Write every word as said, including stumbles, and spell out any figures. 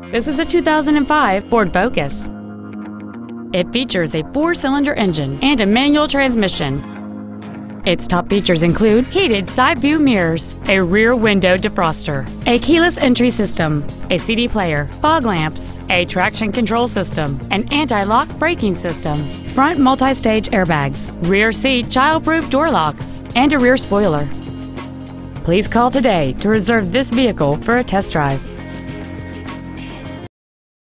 This is a two thousand five Ford Focus. It features a four-cylinder engine and a manual transmission. Its top features include heated side view mirrors, a rear window defroster, a keyless entry system, a C D player, fog lamps, a traction control system, an anti-lock braking system, front multi-stage airbags, rear seat child-proof door locks, and a rear spoiler. Please call today to reserve this vehicle for a test drive.